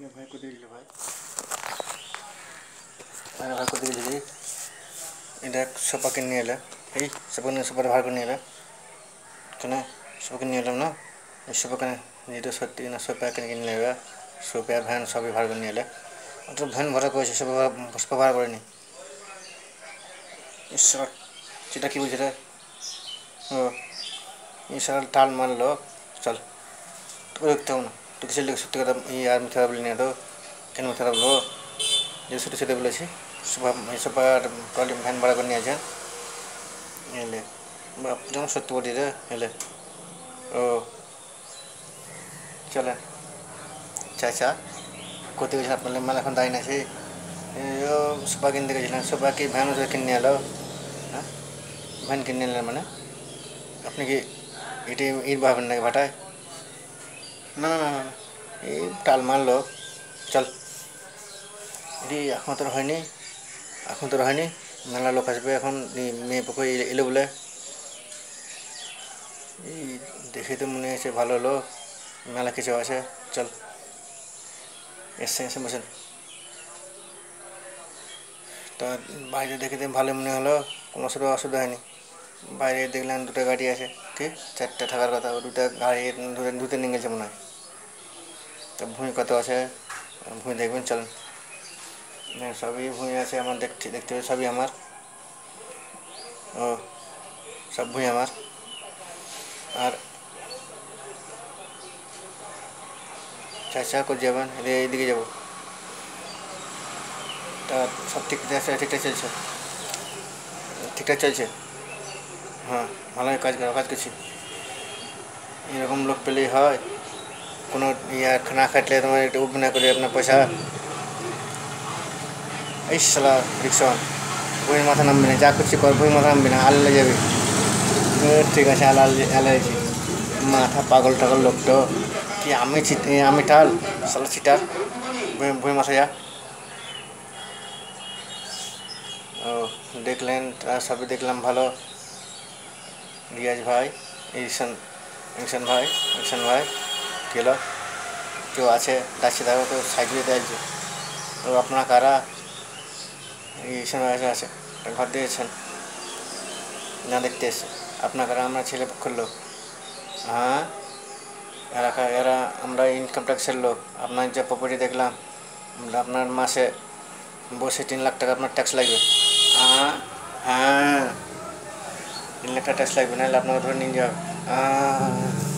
भाई को देख ले भाई भाई को देख ले इधर सोफा किन्नी है ए सोफा बाहर करनी है कने सोफा किन्नी है ना सोफा कने ये तो सत्ती ना सोफा कने किन्नी लेगा सोफा भैन सब बाहर करनी है मतलब भैन भरा कोई सोफा बाहर करनी इस चिटा की बुझ रहा ओ ये सारा टाल मान लो चल तो देखता हूँ ना तो किसी लोग सत्य का ये यार मिथ्या बोलने तो क्या मिथ्या बोलो ये छोटे बोले छी सुबह सुबह प्रॉब्लम फैन बड़ा करने आ जा ये ले जम सत्य बोली रे ये ले ओ चले चाचा कोते के साथ मतलब मला खन दाई ना छी यो सुबह किन्ने के जिला सुबह की भैन उसे किन्ने आलो हाँ भैन किन्ने ले मने अपने की इटे ईद बाहर बनने के भाटा है ना ना ना ये टाल मान लो चल ये आँखों तो रहनी मेला लोग हंसबे এখন मैं पको इले बोले ये देखे तो मुने ऐसे भालो लो मेला किसी वैसे चल ऐसे ऐसे मसन तो বাইরে देखे तो भालो मुने हलो কোনো অসুবিধা হয়নি বাইরে দেখলাম দুটো গাড়ি আছে কি চারটা থাকার কথা দুটো গাড়ি দুটো নিয়ে গেছে মনে হয় তো ভূমি কত আছে ভূমি দেখবেন চলেন सभी भूमि আছে আমার দেখতে হবে সবই আমার ও সব ভূমি আমার আর চাচা কো যাবেন এইদিকে যাব তা সব ঠিকঠাক চলছে হ্যাঁ ভালোই কাজ করছি এরকম লোক পেলেই হয় কোনো ইয়া খানা খাটলে তোমার একটু উপনা করে আপনার পয়সা এই শালা রিক্সা বই মাথা নামবে না যা করছি কর বই মাথা নামবে না আল্লাহ যাবে ঠিক আছে আল্লাহ মাথা পাগল টাগল লোক তো কি আমি টাল শালা চিটার বই মাথা যা ও দেখলেন সবই দেখলাম ভালো রিয়াজ ভাই ইকশন ভাই কেলো কেউ আছে ডাকছে দেখো তো সাইকেলে দেখছে তো আপনারা কারা ইকশন ভাই আছে ঘর দিয়েছেন না দেখতে এসে আপনার কারা আমরা ছেলে পক্ষের লোক হ্যাঁ এরা আমরা ইনকাম ট্যাক্সের লোক আপনার যে প্রপার্টি দেখলাম আপনার মাসে বসে 3 লাখ টাকা আপনার ট্যাক্স লাগবে হ্যাঁ 3 লাখ টাকা ট্যাক্স লাগবে নাহলে আপনাকে ধরে নিয়ে যাবে